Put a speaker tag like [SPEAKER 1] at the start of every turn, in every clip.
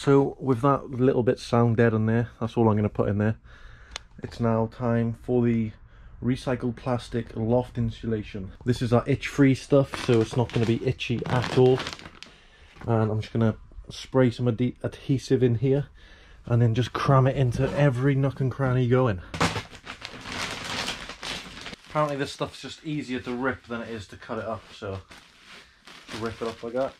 [SPEAKER 1] So with that little bit sound dead on there, that's all I'm going to put in there. It's now time for the recycled plastic loft insulation. This is our itch-free stuff, so it's not going to be itchy at all. And I'm just going to spray some adhesive in here and then just cram it into every nook and cranny going. Apparently this stuff's just easier to rip than it is to cut it up, so rip it up like that.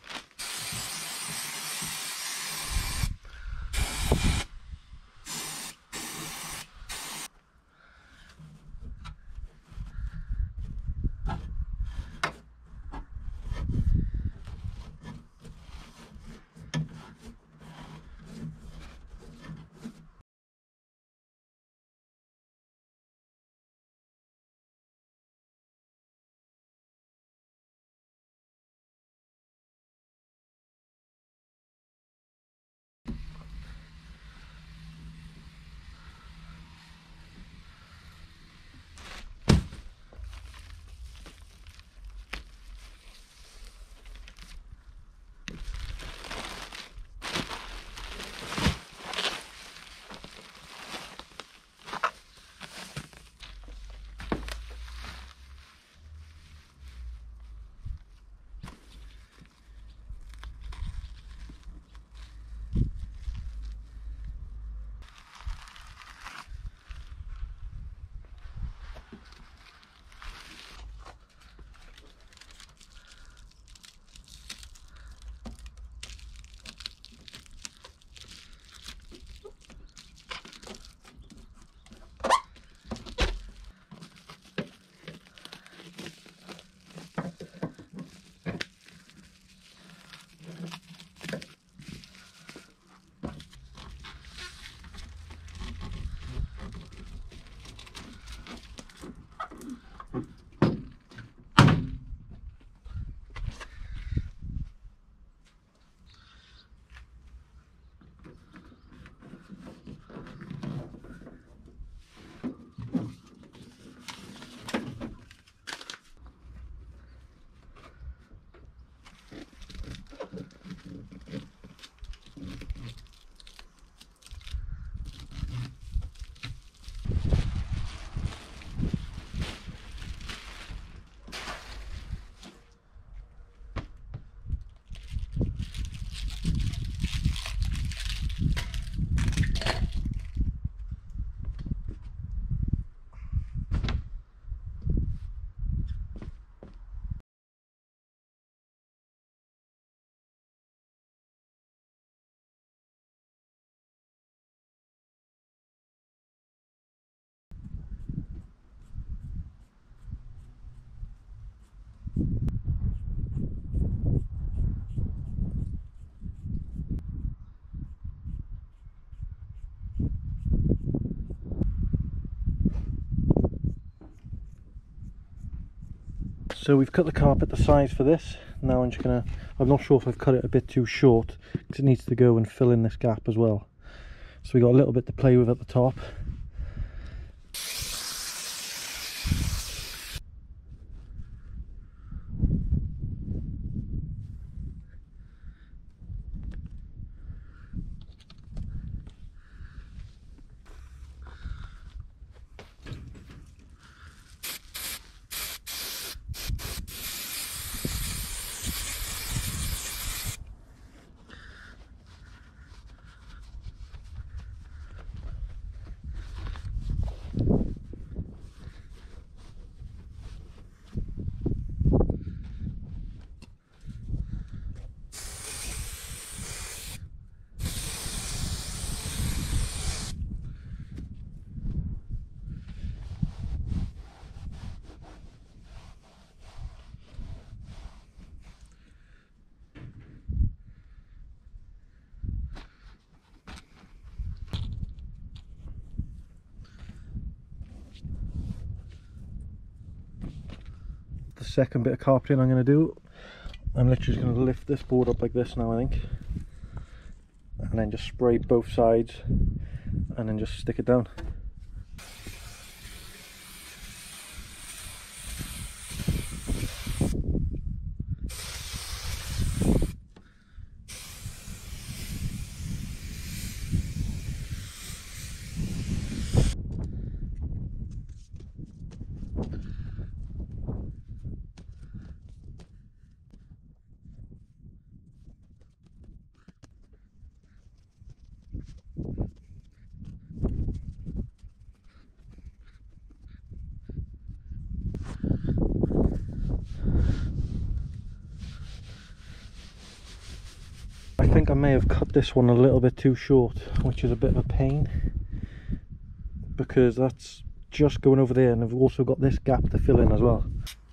[SPEAKER 1] So we've cut the carpet the size for this. Now I'm just gonna, I'm not sure if I've cut it a bit too short because it needs to go and fill in this gap as well. So we got a little bit to play with at the top. The second bit of carpeting I'm going to do, I'm literally just going to lift this board up like this now, I think, and then just spray both sides and then just stick it down. think I may have cut this one a little bit too short, which is a bit of a pain, because that's just going over there, and I've also got this gap to fill in as well.